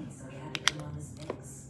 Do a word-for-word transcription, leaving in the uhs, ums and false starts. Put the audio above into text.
so he had to come on this mix.